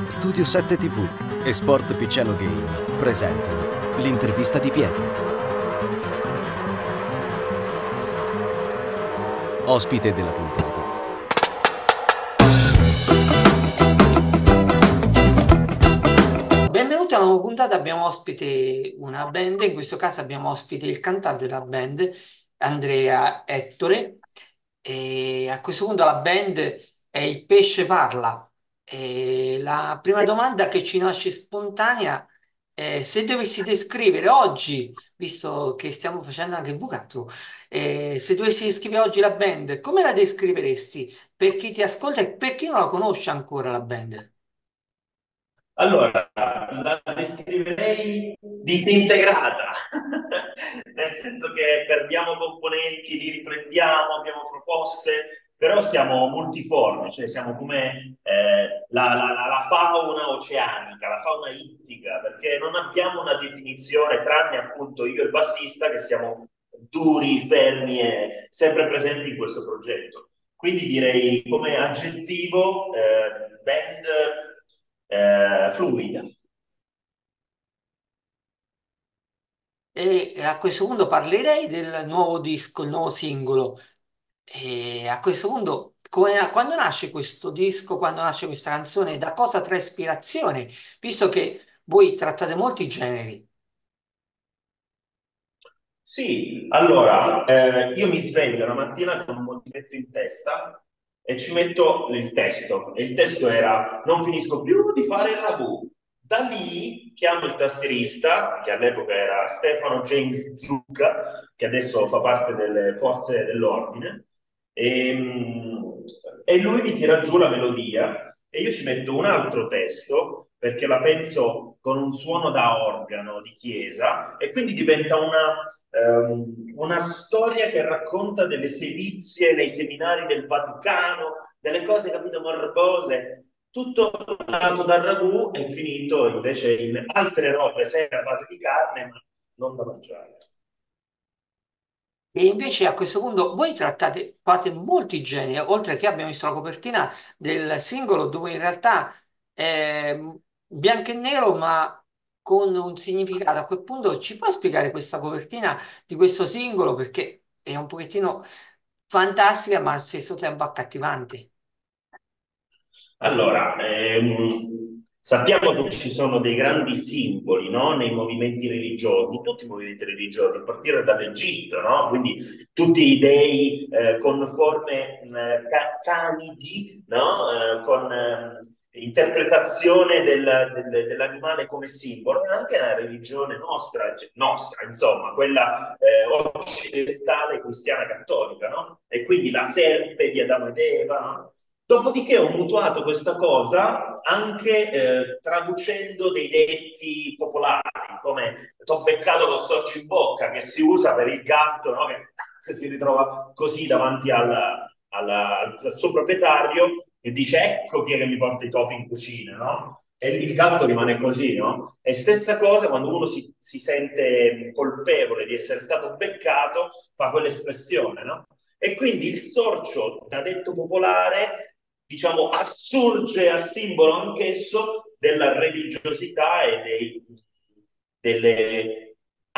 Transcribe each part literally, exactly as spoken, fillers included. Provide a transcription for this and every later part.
Studio sette T V e Sport Picciano Game presentano l'intervista di Pietro. Ospite della puntata. Benvenuti a una nuova puntata, abbiamo ospite una band, in questo caso abbiamo ospite il cantante della band, Andrea Ettore, e a questo punto la band è Il Pesce Parla. E la prima domanda che ci nasce spontanea è se dovessi descrivere oggi, visto che stiamo facendo anche il bucato, eh, se dovessi descrivere oggi la band, come la descriveresti per chi ti ascolta e per chi non la conosce ancora la band? Allora, la descriverei disintegrata, nel senso che perdiamo componenti, li riprendiamo, abbiamo proposte, però siamo multiformi, cioè siamo come eh, la, la, la fauna oceanica, la fauna ittica, perché non abbiamo una definizione, tranne appunto io e il bassista, che siamo duri, fermi e sempre presenti in questo progetto. Quindi direi come aggettivo eh, band eh, fluida. E a questo punto parlerei del nuovo disco, il nuovo singolo. E a questo punto, come- quando nasce questo disco, quando nasce questa canzone, da cosa trae ispirazione? Visto che voi trattate molti generi. Sì, allora, eh, io mi sveglio la mattina con un motivetto in testa e ci metto il testo. E il testo era: non finisco più di fare il ragù. Da lì chiamo il tastierista, che all'epoca era Stefano James Zucca, che adesso fa parte delle forze dell'ordine, e, e lui mi tira giù la melodia e io ci metto un altro testo perché la penso con un suono da organo di chiesa e quindi diventa una, ehm, una storia che racconta delle sevizie nei seminari del Vaticano, delle cose, capito, morbose. Tutto nato dal ragù è finito invece in altre robe, sempre a base di carne, ma non da mangiare. E invece a questo punto voi trattate, fate molti generi, oltre che abbiamo visto la copertina del singolo dove in realtà è bianco e nero ma con un significato. A quel punto ci puoi spiegare questa copertina di questo singolo perché è un pochettino fantastica ma allo stesso tempo accattivante. Allora, ehm, sappiamo che ci sono dei grandi simboli, no? Nei movimenti religiosi, tutti i movimenti religiosi, a partire dall'Egitto, no? Quindi tutti i dei eh, con forme eh, ca- canidi, no? Eh, con eh, interpretazione del- del- dell'animale come simbolo, e anche la religione nostra, cioè, nostra, insomma, quella eh, occidentale cristiana cattolica, no? E quindi la serpe di Adamo ed Eva, no? Dopodiché ho mutuato questa cosa anche eh, traducendo dei detti popolari, come t'ho beccato col sorcio in bocca, che si usa per il gatto, no? Che tac, si ritrova così davanti al, al, al suo proprietario e dice: ecco chi è che mi porta i topi in cucina, no? E il gatto rimane così, no? E stessa cosa quando uno si, si sente colpevole di essere stato beccato, fa quell'espressione, no? E quindi il sorcio, da detto popolare, diciamo, assurge a simbolo anch'esso della religiosità e dei, delle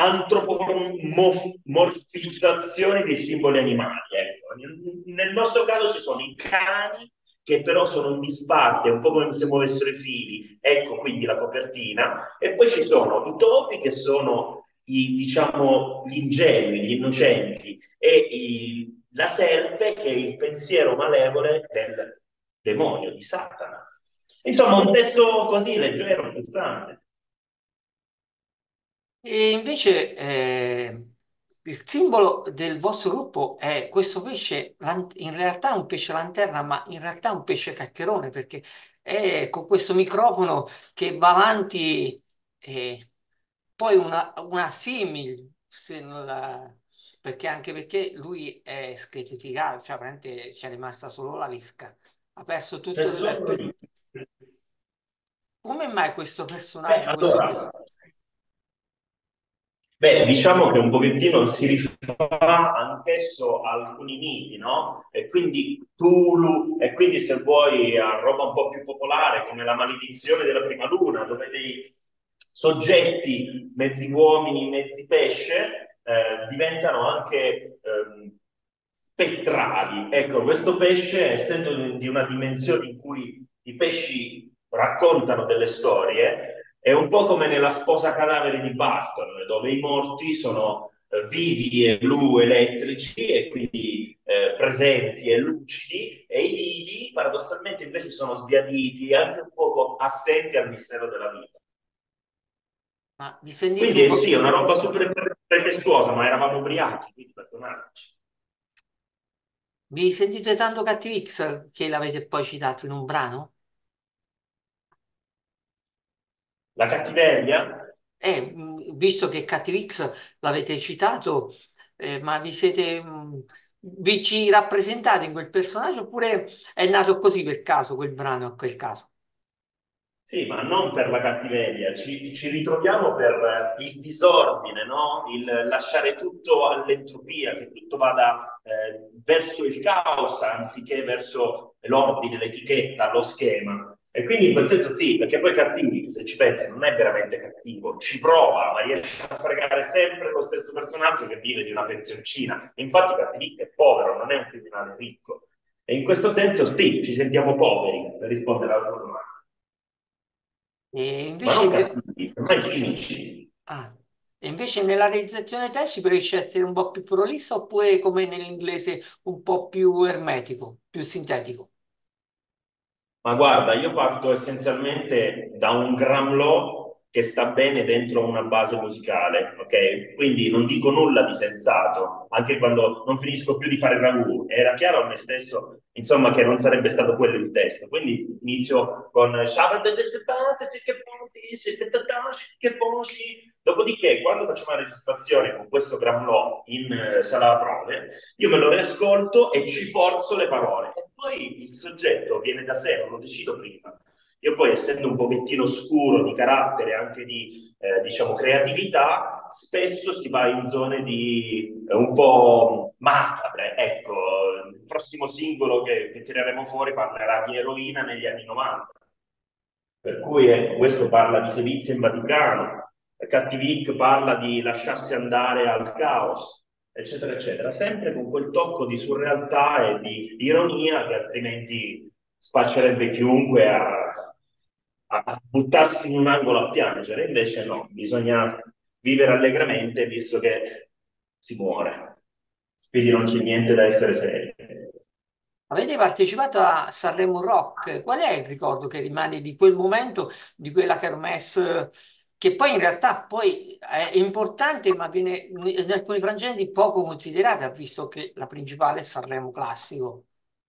antropomorfizzazioni dei simboli animali. Ecco. Nel nostro caso ci sono i cani che però sono in disparte, un po' come se muovessero i fili, ecco quindi la copertina, e poi ci sono i topi che sono i, diciamo, gli ingenui, gli innocenti, e i, la serpe che è il pensiero malevole del demonio, di Satana. Insomma, un testo così leggero, frizzante. E invece eh, il simbolo del vostro gruppo è questo pesce, lan- in realtà è un pesce lanterna, ma in realtà è un pesce caccherone perché è con questo microfono che va avanti e poi una, una simil, se non la- perché anche perché lui è schetificato, cioè praticamente c'è rimasta solo la visca, ha perso C'è tutto il... solo pe- lì. Come mai questo Beh, personaggio, questo allora, pesce? Beh, diciamo che un pochettino si rifà anch'esso a alcuni miti, no? E quindi Tulu, e quindi se vuoi a roba un po' più popolare come la maledizione della prima luna, dove dei soggetti, mezzi uomini, mezzi pesce, eh, diventano anche ehm, spettrali. Ecco, questo pesce, essendo di di una dimensione in cui i pesci raccontano delle storie, è un po' come nella sposa cadavere di Barton, dove i morti sono eh, vivi e blu elettrici e quindi eh, presenti e lucidi, e i vivi paradossalmente invece sono sbiaditi e anche un po' assenti al mistero della vita. Ma vi sentite Quindi un eh po'... sì, è una roba super pretestuosa, ma eravamo ubriachi, quindi perdonateci. Vi sentite tanto Cattivi X che l'avete poi citato in un brano? La cattiveria? Eh, mh, visto che Cattivi X l'avete citato, eh, ma vi siete... mh, vi ci rappresentate in quel personaggio oppure è nato così per caso quel brano a quel caso? Sì, ma non per la cattiveria, ci, ci ritroviamo per il disordine, no? Il lasciare tutto all'entropia, che tutto vada eh, verso il caos anziché verso l'ordine, l'etichetta, lo schema. E quindi in quel senso sì, perché poi cattivi, se ci pensi, non è veramente cattivo, ci prova, ma riesce a fregare sempre lo stesso personaggio che vive di una pensioncina. Infatti Cattivi è povero, non è un criminale ricco. E in questo senso sì, ci sentiamo poveri, per rispondere alla tua domanda. E Ma invece, non ne- cattivi, semmai cinici. ah, e invece nella realizzazione te si preferisce essere un po' più prolisso oppure come nell'inglese un po' più ermetico, più sintetico? Ma guarda, io parto essenzialmente da un gramlò che sta bene dentro una base musicale, ok? Quindi non dico nulla di sensato, anche quando non finisco più di fare ragù. Era chiaro a me stesso, insomma, che non sarebbe stato quello il testo. Quindi inizio con che voci. Dopodiché, quando facciamo la registrazione con questo gramlò in eh, sala prove, io me lo riascolto e ci forzo le parole. E poi il soggetto viene da sé, non lo decido prima. Io poi, essendo un pochettino scuro di carattere, anche di, eh, diciamo, creatività, spesso si va in zone di eh, un po' macabre. Ecco, il prossimo singolo che, che tireremo fuori parlerà di eroina negli anni novanta. Per cui ecco, questo parla di sevizie in Vaticano, Cattivic parla di lasciarsi andare al caos, eccetera, eccetera, sempre con quel tocco di surrealtà e di ironia che altrimenti spaccerebbe chiunque a, a, a buttarsi in un angolo a piangere. Invece no, bisogna vivere allegramente visto che si muore. Quindi non c'è niente da essere seri. Avete partecipato a Sanremo Rock? Qual è il ricordo che rimane di quel momento, di quella kermesse, che poi in realtà poi è importante, ma viene in alcuni frangenti poco considerata, visto che la principale è Sanremo Classico?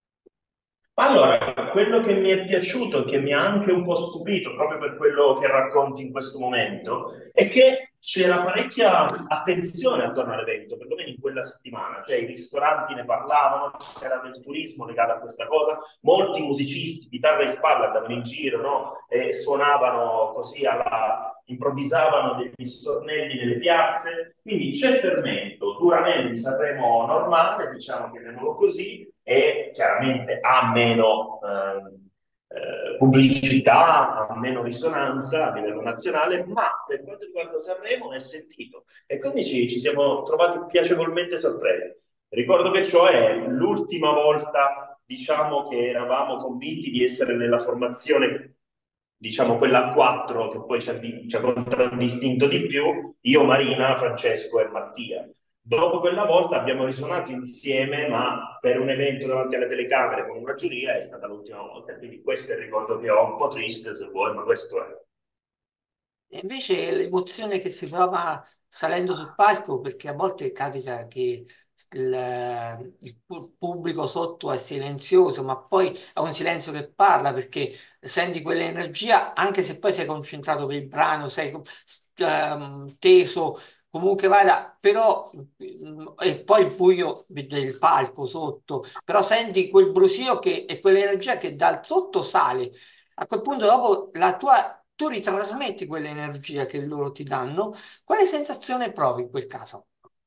Allora, quello che mi è piaciuto e che mi ha anche un po' stupito, proprio per quello che racconti in questo momento, è che c'era parecchia attenzione attorno all'evento, perlomeno in quella settimana, cioè i ristoranti ne parlavano, c'era del turismo legato a questa cosa, molti musicisti, chitarra in spalla, andavano in giro, no? E suonavano così alla... improvvisavano degli stornelli nelle piazze, quindi c'è fermento, duramente di Sanremo normale, diciamo, chiamiamolo così, e chiaramente ha meno eh, eh, pubblicità, ha meno risonanza a livello nazionale, ma per quanto riguarda Sanremo è sentito e quindi ci, ci siamo trovati piacevolmente sorpresi. Ricordo che ciò è l'ultima volta, diciamo, che eravamo convinti di essere nella formazione, diciamo quella a quattro, che poi ci ha, ci ha contraddistinto di più, io, Marina, Francesco e Mattia. Dopo quella volta abbiamo risuonato insieme, ma per un evento davanti alle telecamere con una giuria è stata l'ultima volta. Quindi questo è il ricordo che ho, un po' triste se vuoi, ma questo è. E invece l'emozione che si prova salendo sul palco, perché a volte capita che il, il pu- pubblico sotto è silenzioso, ma poi è un silenzio che parla perché senti quell'energia, anche se poi sei concentrato per il brano, sei ehm, teso, comunque vada, però, mm, e poi il buio del palco sotto, però senti quel brusio che, e quell'energia che dal sotto sale. A quel punto, dopo la tua tu ritrasmetti quell'energia che loro ti danno, quale sensazione provi in quel caso?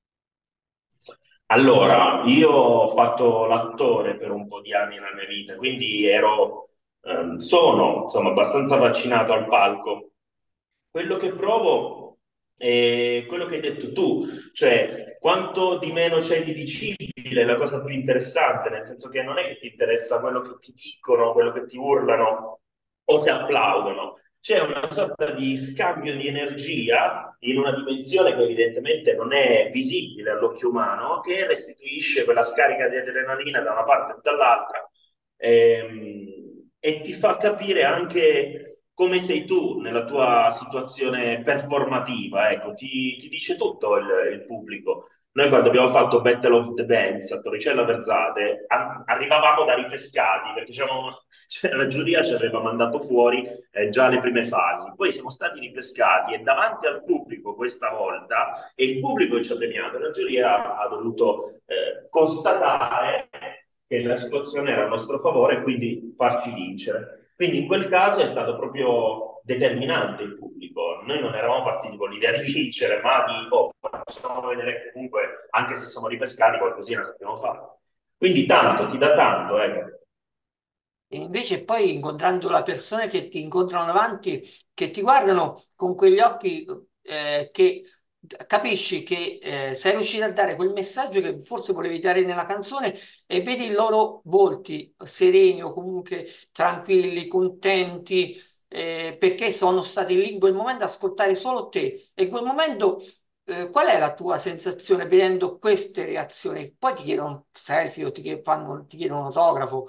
Allora, io ho fatto l'attore per un po' di anni nella mia vita, quindi ero, ehm, sono, insomma, abbastanza vaccinato al palco. Quello che provo è quello che hai detto tu, cioè quanto di meno c'è di dicibile è la cosa più interessante, nel senso che non è che ti interessa quello che ti dicono, quello che ti urlano o se applaudono. C'è una sorta di scambio di energia in una dimensione che evidentemente non è visibile all'occhio umano, che restituisce quella scarica di adrenalina da una parte e dall'altra, ehm, e ti fa capire anche come sei tu nella tua situazione performativa. Ecco, ti, ti dice tutto il, il pubblico. Noi quando abbiamo fatto Battle of the Bands a Torricella Verzate, a- arrivavamo da ripescati, perché diciamo, cioè, la giuria ci aveva mandato fuori eh, già le prime fasi. Poi siamo stati ripescati e davanti al pubblico questa volta, e il pubblico ci ha premiato, la giuria ha dovuto eh, constatare che la situazione era a nostro favore e quindi farci vincere. Quindi in quel caso è stato proprio determinante il pubblico. Noi non eravamo partiti con l'idea di vincere, ma di oh, facciamo vedere che comunque, anche se siamo ripescati, qualcosina sappiamo fare. Quindi tanto, ti dà tanto, ecco. E invece poi incontrando le persone che ti incontrano davanti, che ti guardano con quegli occhi eh, che capisci che eh, sei riuscito a dare quel messaggio che forse volevi dare nella canzone e vedi i loro volti sereni o comunque tranquilli, contenti, eh, perché sono stati lì in quel momento ad ascoltare solo te. E in quel momento, eh, qual è la tua sensazione vedendo queste reazioni? Poi ti chiedono un selfie o ti chie- fanno- ti chiedono un autografo.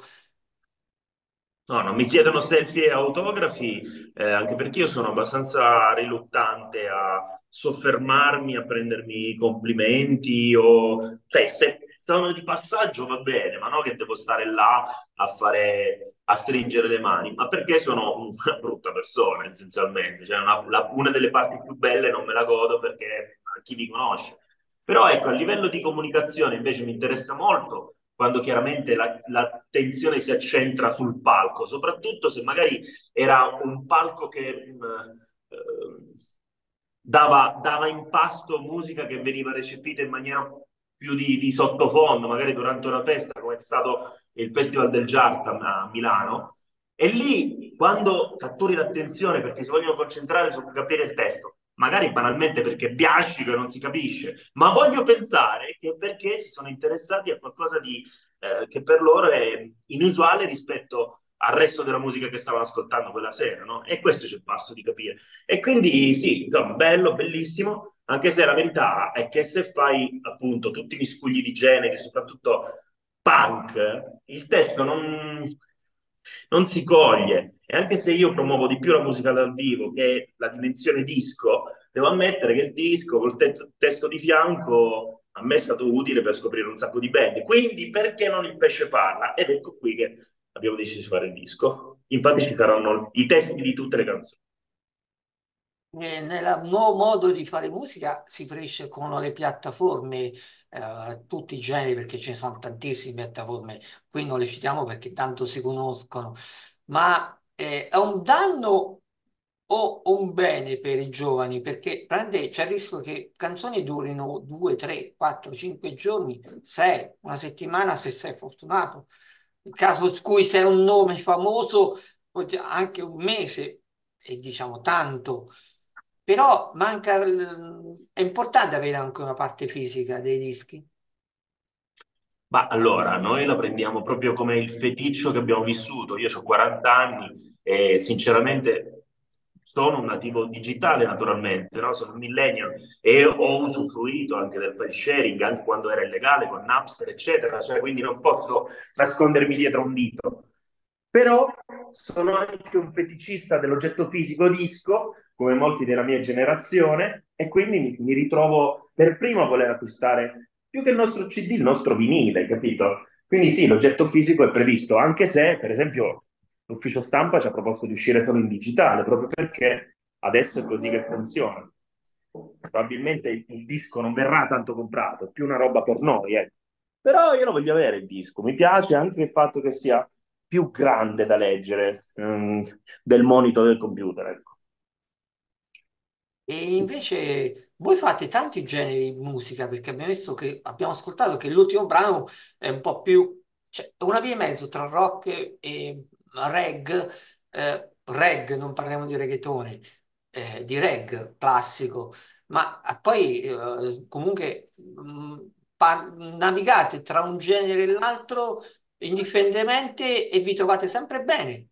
No, non mi chiedono selfie e autografi, eh, anche perché io sono abbastanza riluttante a soffermarmi, a prendermi i complimenti o... Cioè, se sono di passaggio va bene, ma non che devo stare là a fare, a stringere le mani, ma perché sono una brutta persona, essenzialmente. Cioè, una, la- una delle parti più belle non me la godo perché chi mi conosce. Però ecco, a livello di comunicazione invece mi interessa molto quando chiaramente la- l'attenzione si accentra sul palco, soprattutto se magari era un palco che mh, eh, dava, dava in pasto musica che veniva recepita in maniera più di, di sottofondo, magari durante una festa, come è stato il Festival del Jartam a Milano. E lì, quando catturi l'attenzione perché si vogliono concentrare su capire il testo, magari banalmente perché biascico e non si capisce, ma voglio pensare che perché si sono interessati a qualcosa di, eh, che per loro è inusuale rispetto al resto della musica che stavano ascoltando quella sera, no? E questo c'è il passo di capire. E quindi sì, insomma, bello, bellissimo, anche se la verità è che se fai appunto tutti i miscugli di generi, soprattutto punk, il testo non, non si coglie. E anche se io promuovo di più la musica dal vivo che la dimensione disco, devo ammettere che il disco col te- testo di fianco a me è stato utile per scoprire un sacco di band. Quindi perché non il pesce parla? Ed ecco qui che abbiamo deciso di fare il disco. Infatti ci saranno i testi di tutte le canzoni. E nel nuovo modo di fare musica si cresce con le piattaforme, eh, tutti i generi, perché ce ne sono tantissime piattaforme, qui non le citiamo perché tanto si conoscono, ma eh, è un danno o un bene per i giovani, perché prende- c'è il rischio che canzoni durino due, tre, quattro, cinque giorni, sei, una settimana se sei fortunato. Il caso in cui sei un nome famoso, poi anche un mese, e diciamo tanto. Però manca, il- è importante avere anche una parte fisica dei dischi. Ma allora, noi la prendiamo proprio come il feticcio che abbiamo vissuto. Io ho quaranta anni e sinceramente sono un nativo digitale, naturalmente, no? Sono un millennial e ho usufruito anche del file sharing, anche quando era illegale, con Napster, eccetera. Cioè, quindi non posso nascondermi dietro un dito. Però sono anche un feticista dell'oggetto fisico disco, come molti della mia generazione, e quindi mi, mi ritrovo per primo a voler acquistare più che il nostro C D, il nostro vinile, capito? Quindi sì, l'oggetto fisico è previsto, anche se, per esempio, l'ufficio stampa ci ha proposto di uscire solo in digitale, proprio perché adesso è così che funziona. Probabilmente il, il disco non verrà tanto comprato, è più una roba per noi, ecco. Però io lo voglio avere il disco, mi piace anche il fatto che sia più grande da leggere, ehm, del monitor del computer, ecco. E invece voi fate tanti generi di musica, perché abbiamo visto che abbiamo ascoltato che l'ultimo brano è un po' più, cioè è una via di mezzo tra rock e reg, eh, reg, non parliamo di reggaetone, eh, di reg classico, ma ah, poi eh, comunque mh, pa- navigate tra un genere e l'altro indifferentemente e vi trovate sempre bene.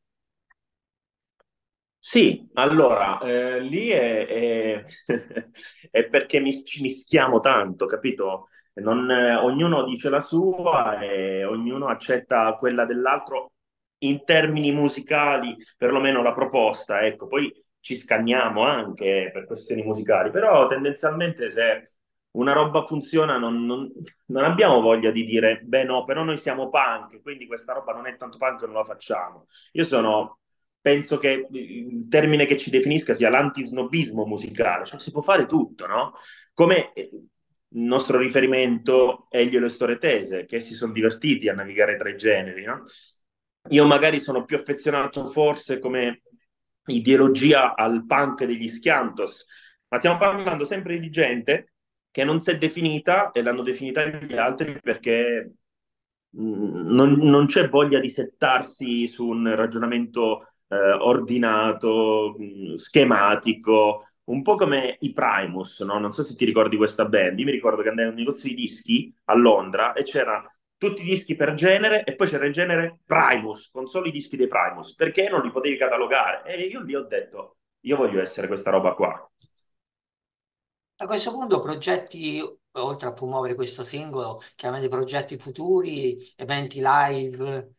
Sì, allora, eh, lì è, è- è perché mis- ci mischiamo tanto, capito? Non, eh, ognuno dice la sua e ognuno accetta quella dell'altro in termini musicali, perlomeno la proposta, ecco. Poi ci scanniamo anche per questioni musicali, però tendenzialmente se una roba funziona non, non- non abbiamo voglia di dire, beh no, però noi siamo punk, quindi questa roba non è tanto punk, non la facciamo. Io sono penso che il termine che ci definisca sia l'antisnobismo musicale, cioè si può fare tutto, no? Come il nostro riferimento è Elio e le storie tese, che si sono divertiti a navigare tra i generi, no? Io magari sono più affezionato forse come ideologia al punk degli Schiantos, ma stiamo parlando sempre di gente che non si è definita e l'hanno definita gli altri perché mh, non, non c'è voglia di settarsi su un ragionamento eh, ordinato, mh, schematico, un po' come i Primus, no? Non so se ti ricordi questa band. Io mi ricordo che andai a un negozio di dischi a Londra e c'era tutti i dischi per genere e poi c'era il genere Primus, con solo i dischi dei Primus, perché non li potevi catalogare. E io lì ho detto, io voglio essere questa roba qua. A questo punto, progetti, oltre a promuovere questo singolo, chiaramente progetti futuri, eventi live.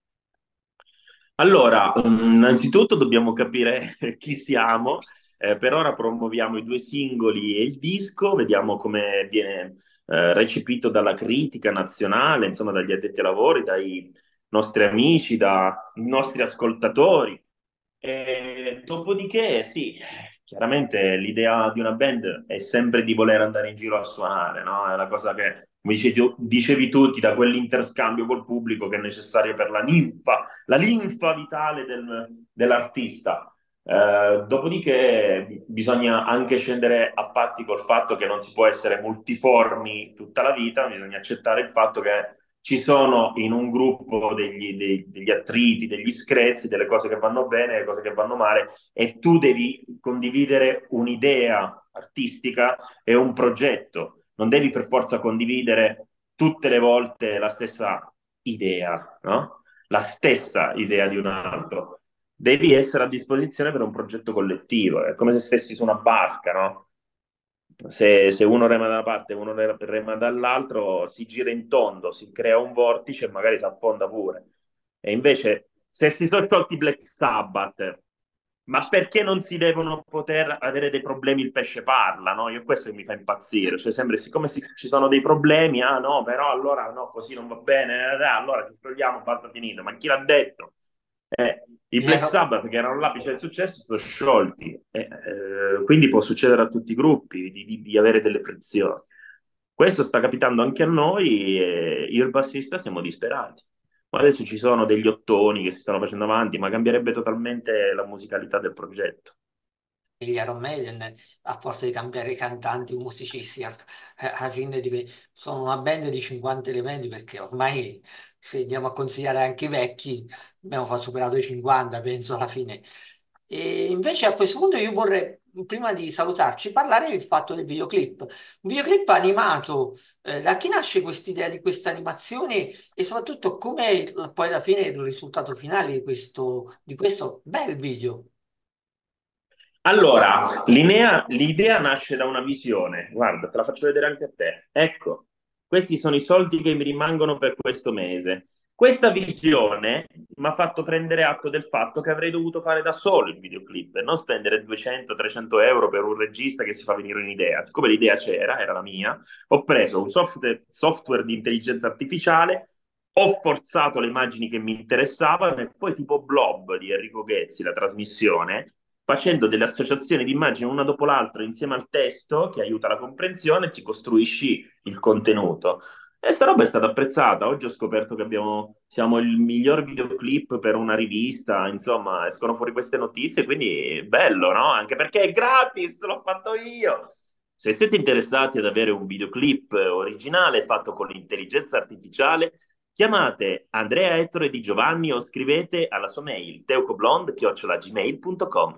Allora, mh, innanzitutto dobbiamo capire chi siamo. Eh, per ora promuoviamo i due singoli e il disco, vediamo come viene eh, recepito dalla critica nazionale, insomma dagli addetti ai lavori, dai nostri amici, dai nostri ascoltatori. E dopodiché, sì, chiaramente l'idea di una band è sempre di voler andare in giro a suonare, no? È la cosa che, come dicevi, dicevi tu, ti dà quell'interscambio col pubblico che è necessario per la ninfa, la linfa vitale del- dell'artista. Eh, dopodiché bisogna anche scendere a patti col fatto che non si può essere multiformi tutta la vita, bisogna accettare il fatto che ci sono in un gruppo degli, dei- degli attriti, degli screzi, delle cose che vanno bene, delle cose che vanno male, e tu devi condividere un'idea artistica e un progetto. Non devi per forza condividere tutte le volte la stessa idea, no? La stessa idea di un altro. Devi essere a disposizione per un progetto collettivo, è come se stessi su una barca, no? Se, se uno rema da una parte e uno re- rema dall'altro, si gira in tondo, si crea un vortice e magari si affonda pure. E invece, se si sono tolti i Black Sabbath, ma perché non si devono poter avere dei problemi il pesce parla, no? Io questo che mi fa impazzire, cioè sembra siccome si- ci sono dei problemi, ah no, però allora no, così non va bene, eh, allora ci togliamo, basta finito, ma chi l'ha detto? Eh, I Gli Black ero- Sabbath, che erano l'apice del successo, sono sciolti. Eh, eh, quindi può succedere a tutti i gruppi di, di- di avere delle frizioni. Questo sta capitando anche a noi e io e il bassista siamo disperati. Ma adesso ci sono degli ottoni che si stanno facendo avanti, ma cambierebbe totalmente la musicalità del progetto. gli Iron Maiden, a forza di cambiare i cantanti, i musicisti, al- eh, alla fine div- sono una band di cinquanta elementi perché ormai se andiamo a consigliare anche i vecchi, abbiamo fa- superato i cinquanta, penso alla fine. E invece a questo punto io vorrei, prima di salutarci, parlare del fatto del videoclip. Un videoclip animato, eh, da chi nasce quest'idea di questa animazione e soprattutto com'è il- poi alla fine il risultato finale di questo, di questo bel video? Allora, l'idea l'idea nasce da una visione. Guarda, te la faccio vedere anche a te. Ecco, questi sono i soldi che mi rimangono per questo mese. Questa visione mi ha fatto prendere atto del fatto che avrei dovuto fare da solo il videoclip e non spendere duecento trecento euro per un regista che si fa venire un'idea. Siccome l'idea c'era, era la mia, ho preso un software, software di intelligenza artificiale, ho forzato le immagini che mi interessavano e poi tipo Blob di Enrico Ghezzi, la trasmissione, facendo delle associazioni di immagini una dopo l'altra insieme al testo che aiuta la comprensione, ci costruisci il contenuto. E sta roba è stata apprezzata. Oggi ho scoperto che abbiamo, siamo il miglior videoclip per una rivista, insomma, escono fuori queste notizie, quindi è bello, no? Anche perché è gratis, l'ho fatto io. Se siete interessati ad avere un videoclip originale fatto con l'intelligenza artificiale, chiamate Andrea Ettore Di Giovanni o scrivete alla sua mail teucoblond chiocciola gmail punto com.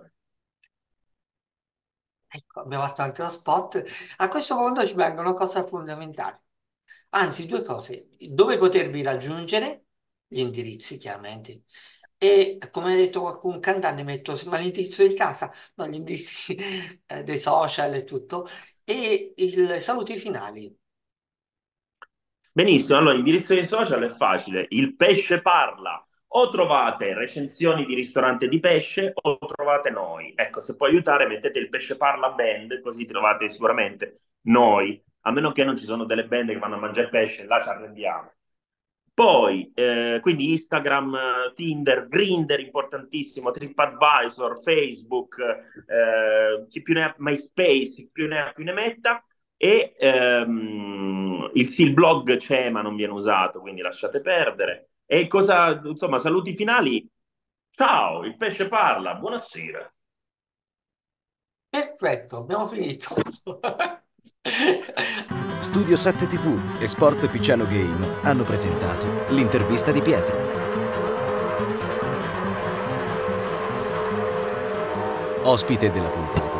Ecco, abbiamo fatto anche lo spot. A questo punto ci vengono cose fondamentali. Anzi, due cose. Dove potervi raggiungere, gli indirizzi chiaramente. E come ha detto qualcun cantante, metto ma l'indirizzo di casa, no, gli indirizzi eh, dei social e tutto. E i saluti finali. Benissimo, allora l'indirizzo dei social è facile, il pesce parla. O trovate recensioni di ristorante di pesce o trovate noi. Ecco, se può aiutare, mettete il pesce parla band, così trovate sicuramente noi, a meno che non ci sono delle band che vanno a mangiare pesce, là ci arrendiamo. Poi, eh, quindi Instagram, eh, Tinder, Grindr, importantissimo, TripAdvisor, Facebook, eh, chi più ne ha, MySpace, chi più ne ha più ne metta. E ehm, il, sì, il blog c'è, ma non viene usato, quindi lasciate perdere. E cosa, insomma, saluti finali. Ciao, il pesce parla, buonasera. Perfetto, abbiamo finito. Studio sette ti vu e Sport Picciano Game hanno presentato l'intervista di Pietro. Ospite della puntata